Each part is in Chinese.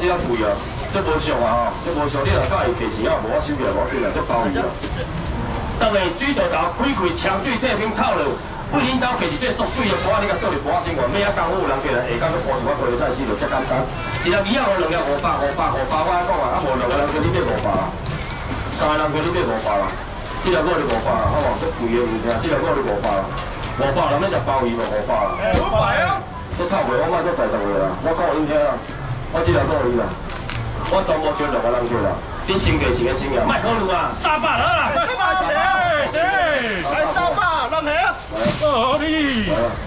这啊贵啊，这无俗啊吼，这无俗，你若介意摕钱啊，无我收起来无紧啊，这包伊啊。当下水道头开开，呛水这边透落，为恁兜摕一块足水的盘，你甲倒入盘顶外，每啊功夫有人过来，下工搁盘一碗菠菜丝就遮简单。一粒鱼啊，两粒500，我讲啊，啊无两个人叫你买500啦，3个人叫你买500啦，这粒我就500啦，好无？这贵的物件，这粒我就500啦，500人要食鲍鱼就500啦。500啊！这透袂，我卖搁在10个啦，我讲互恁听啦，我这粒够你啦，我全部招2个人过啦。 你先价钱嘅先啊，卖考虑啊，300了啦，300一个，对，来300，人下，好哩，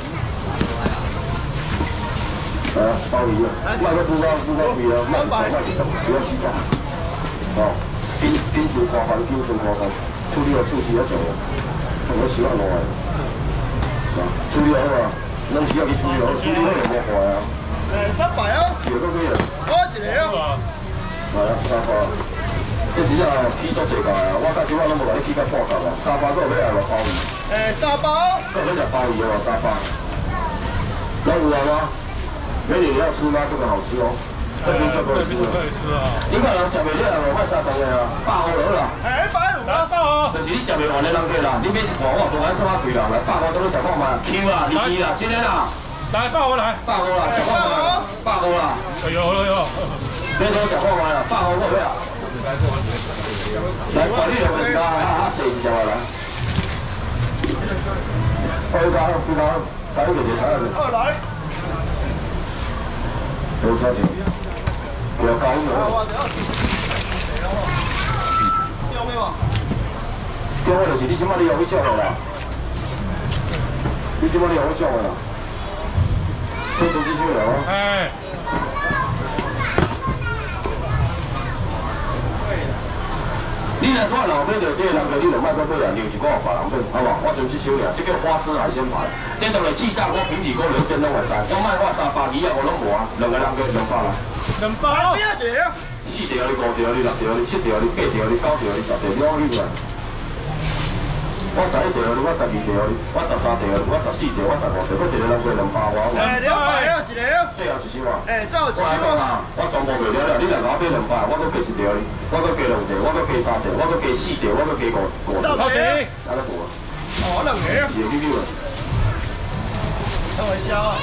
来啊，鲍鱼啊，卖个猪高贵啊，卖不要虚假，哦，边做花粉，边做花粉，处理好数字一做，同我10万落来，处理好啊，拢需要去处理好，处理好就无坏啊。300啊，几个几啊？我一个啊，来啊，300。 这真正起足济价啊！我到即摆拢无来起到半价啊，300个要来落鲍鱼。300。个要食鲍鱼哦，300。那有啊吗？美女要吃吗？这个好吃哦，这边就可以吃了。你看人食袂了啊，卖300个啊，150了啦。150啊，150。就是你食袂完的人客啦，你买一盘我无按什么贵啦，来150都要食看卖。Q 啦，2啦，真的啦。来150来，150啦，食看卖啦，150啦。有。你都食看卖啦，150个要。 来，管理两个家，谁一条来？开家，开个就开个。2来。有差钱。有高的。钓咩话？钓我就是你即摆你有去钓的啦。你即摆你有去钓的啦。这手机收了啊。哎。 你若带老买着这个人客，你就莫搁买啊，留一个别人买，好无？我就这收尔，这叫花枝海鲜盘。这当然气炸锅、平底锅、冷煎拢会使。我卖我300鱼啊，我拢无啊，2个人客200啦。200？边啊一个？4条你、5条你、6条你、7条你、8条你、9条你、10条你，我你啊。我11条你，我12条你，我13条你，我14条，我15条，我一个人客200我。200啊，一个。最后一收啊。最后一收啊。我全部卖了了，你若甲我买200，我搁加1条你。 我搁加2条，我搁加3条，我搁加4条，我搁加5条。多钱？安尼无啊？哦，2个啊。2个啊。开玩笑啊！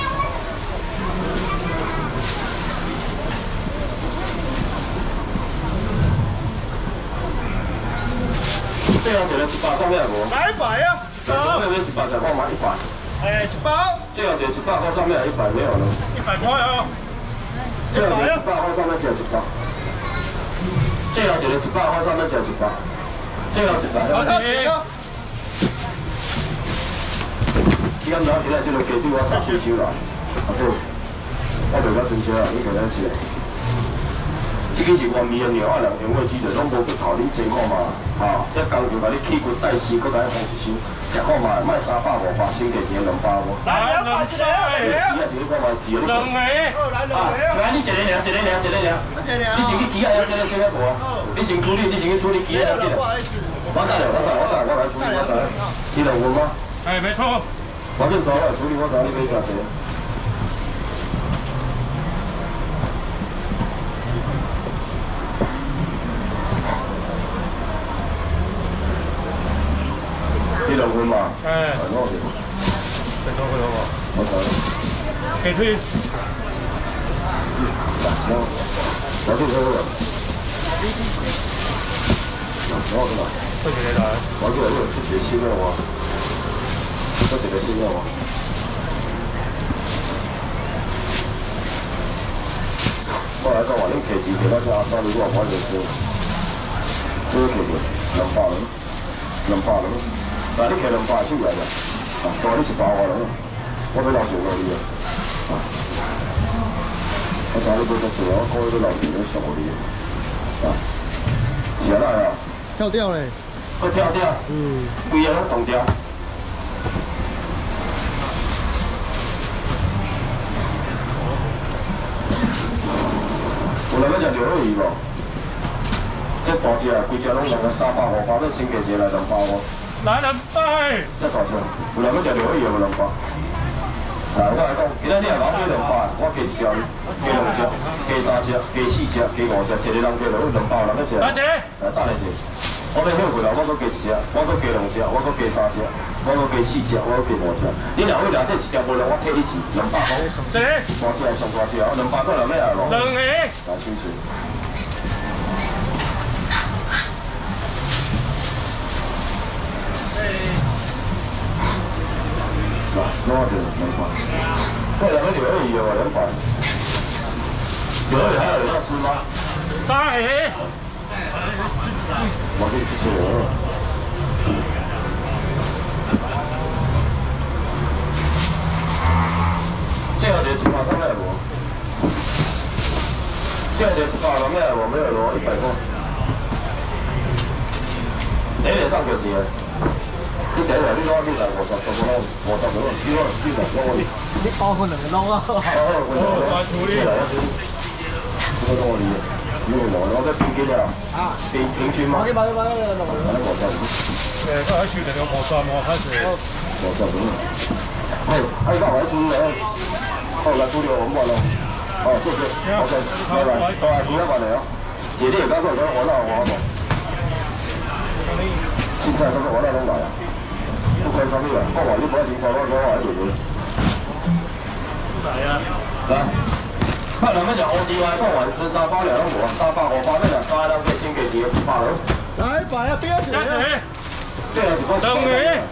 最后一个100，上面有无？来100啊！上面有100，才看买100。100。最后一个100块上面有100，没有了。100块啊！最后一个100块上面只有100。 最后一个100块上面只有100，最后100。好，他几个？你敢知影？今仔这个鸡腿我10几收啦，阿姐，我卖到真少啊，你看咱吃。这个是原味的鸟仔人原味鸡腿，拢无骨头，你煎看嘛，哈，这工就把你去骨带丝，搁甲伊烘一收，食看嘛，卖300、500，先价钱200我。来200一个，伊也是你看嘛，一个。2个。来你一个尔，你先去鸡仔遐，这个先个无啊？你先处理鸡仔遐这个。我来处理，我来。你有问吗？哎，没错。我正走来处理，我知你买啥子。 你2份嘛？哎，多少钱？再多会有无？我睇。鸡腿。我这个了。我这个。多少钱来？我这个出1新的我，出1个新的我。我来讲话，恁摕钱摕到这阿嫂，你我就收。这个摕着200人。 但你摕200收来了，大你100外了，我要留钱给你啊！我知你要做做，我要留钱给送你啊！是安尼啊？跳吊嘞？搁跳吊？规个拢动吊。有人要食牛肉鱼无？这大只啊，规只拢2个300、500，你先价钱来200我。 来200。这大只，有人要食牛肉鱼无200？ 我来讲，今仔你若讲买200，我加1只，加2只，加3只，加4只，加5只，一个人加落去200人要吃。大姐，赞来者，我要休过啦，我搁加1只，我搁加2只，我搁加3只，我搁加4只，我搁加5只。你若有内底1只无了，我替你钱200块。大只还上大只哦，200块就买来无？2个。来，谢谢。来，弄下去200。对了，那柳二鱼有200。柳二鱼还有人要吃吗？3个。我给你吃了。最后一个100块买无？最后一个100块买无？没有无？100块。你得上个钱。你第一日你攞幾大50個撈，50個撈，你攞你包佢2個撈啊！快處理嚟啊！這個多啲，呢個我得邊幾啊？啊，平村嗎？買啲。都喺樹林有50喎，開始。50個。係，依家我喺處理。好，來處理我們過來。好，謝謝。OK，拜拜。好啊，200塊嚟啊！姐你而家過嚟我那我冇。現在什麼我那攏來啊？不管什麼人，放完你不要停，放完就好，就是。来啊！来，看两个讲 ODY 放完真沙包2拢无，300、500，那两3个给先给几100了。来100啊，不要紧啊。对啊，1块。等你。来，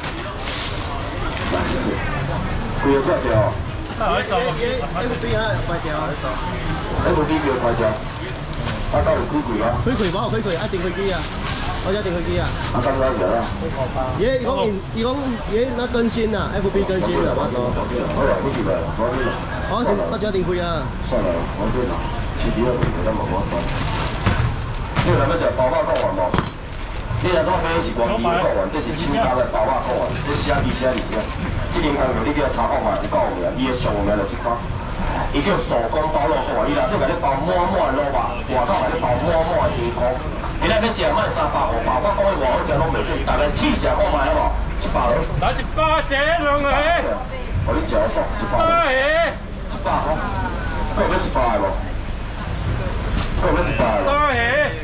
谢谢。几个块钱哦？FB 啊，5块钱啊。FB 几个块钱？啊，到有几贵啊？几贵冇？几贵？一定去几啊？我一定去機啊！啊，咁多錢啊！嘢，如果嘢那更新啊 ，FB 更新啊，我講。好啦，好掂啦，嗰邊啦。我就一定去啊！算啦，嗰邊啦，遲啲啦，唔得冇講。呢個係咩就爆花講完冇？呢個都係是光機講完，這是超加嘅爆花講完，你寫字。這年間你叫查講埋唔夠嘅，伊嘅上名就即款。伊叫手工包落貨，伊啦即係你包滿滿嘅蘿蔔，外口係你包滿滿嘅魚殼。你那邊食賣300、500，我講嘅話好似攏袂準，大家試食看賣好無？100咯。來100隻2個。我你食好100。3個。100吼。夠要100個無？夠要100個。3個。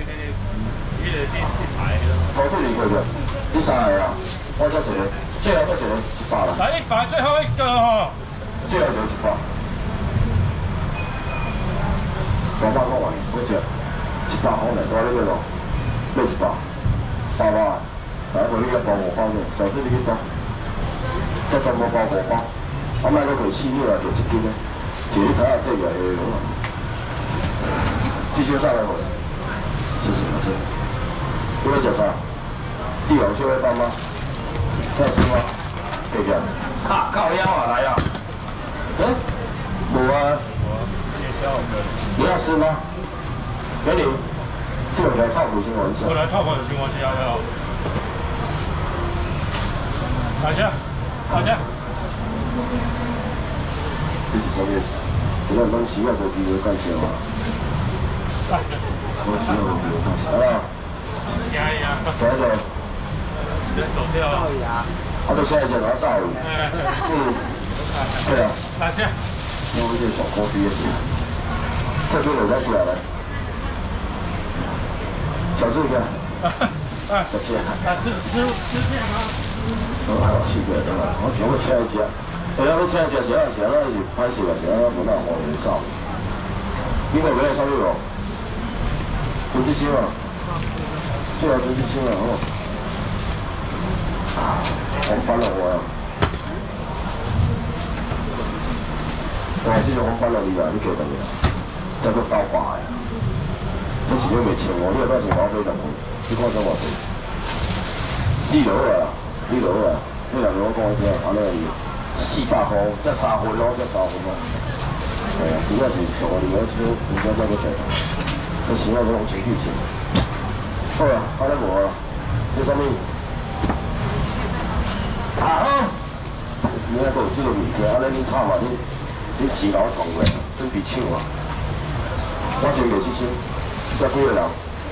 頭先你佢嘅，呢3個啊，我再一個，最後一個100啦。來100最後一個吼。最後就100。講翻講完，嗰隻100可能多呢個咯。600，800，第一個呢一包5包嘅，就呢啲包，即係1包5包，咁買嗰條絲呢啊，條切件咧，自己睇下即係咁啊，至少300個，謝謝老師，呢個隻啥？地有燒一包嗎？要吃嗎？可以嘅。哈，靠腰啊，來啊！冇啊。你要吃嗎？給你。這個來套譜先玩一下。我來套譜先玩一下，要。大家。這是什麼？這個東西要做幾個幹線嘛？來。我需要做幾個幹線。好啦。走一走。走掉了。我哋現在就拿造魚。對啊。大家。因為這小咖啡也是。這邊有在出來了。小志哥，小七，吃片嗎？還有7個對吧？我想要請一隻，我要請一隻，請那是拍攝嘅，請那不那我唔少。你個沒有參與喎？陳志興啊，最後陳志興啊，紅翻落我啊！哇，這種紅翻落你啊，你記得未啊？這個刀疤呀！這時都未請我，呢個都係保飛同你講咗話事。呢度啊，呢度啊，呢兩個講嘅，我呢400號，即係3號咯，即係3號咯。係啊，點解是我哋嗰啲唔該嗰隻？佢錢我都好情緒錢。好啦，開得冇啦，呢上面啊，你那個有這個物件，啊，你炒嘛，你自老創嘅，真比搶啊！我先賣7千。這幾個人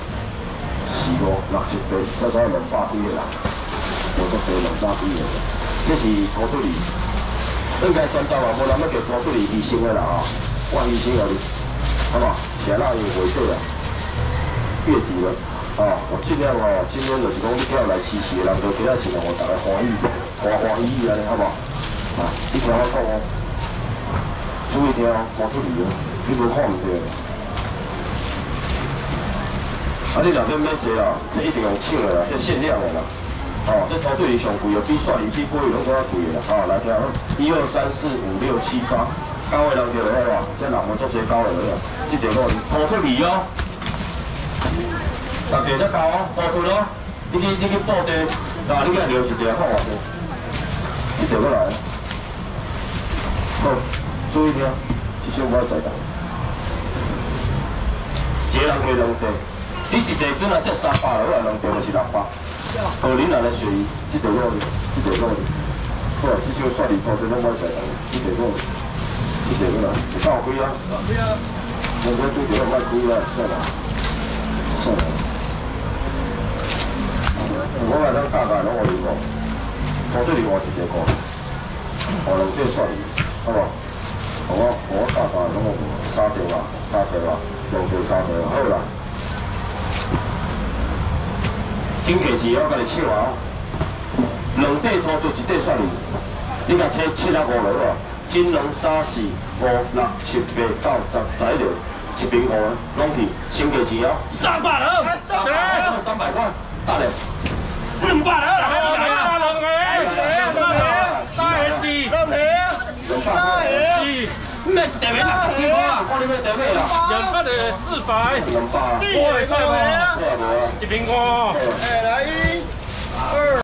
4、5、6、7、8，再加200幾個人，有得多200幾個。這是土出嚟， 应该专招嘛，无人要叫拖出嚟牺牲的啦啊！我牺牲了你，好不好？钱那也回对了，月底了啊！我尽量哦，今天就是讲你叫来支持的人，就给他钱，我大家欢喜，欢喜安尼，好不好？啊，你听我讲哦，注意听哦，拖出嚟哦，你无看唔对。啊，你两边买坐啦，这一定用抢的啦，这限量的啦。 哦，这拖对鱼上贵哦，比蒜鱼、比鲑鱼拢更加贵啦！哦，来听，1、2、3、4、5、6、7、8，高的人就好哇，这人无做些高的了，这条路拖出鱼哦，逐个才高哦，拖出哦，你去报地，啊，你去留一条看偌济，这条过来，好，注意听，这些我要在的，一个人加2地，你一地准啊才300了，我2地就是600。 好，恁来属于这条路哩，这条路哩。好，这些蒜泥拖这拢我在等，这条路，这条路啦，你帮我开啊。开啊。我这对条我开啦，算啦，算啦。我来当大概拢我用过，拖这里我直接过，我两这蒜泥，好不好？我大概拢我3条啊，2条3条，好啦。 金价钱我甲你抢啊！2块拖做1块蒜泥，你甲切7啊5落啊，金龙3、4、5、6、7、8、9、10、11条，一瓶5拢去，金价钱哦，300了，300块，大了，200了咩一条尾600几块啊？看你咩条尾啦？200的400，200，我来菜无？一瓶5。哎，来1、2。